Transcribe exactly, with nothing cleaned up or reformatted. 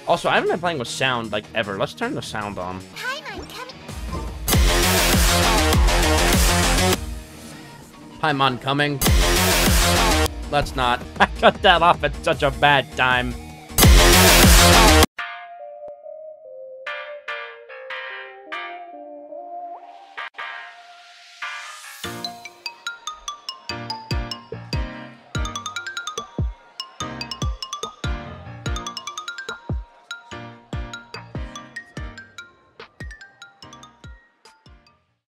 Also, I haven't been playing with sound, like, ever. Let's turn the sound on. Paimon coming. Paimon coming. Let's not. I cut that off at such a bad time.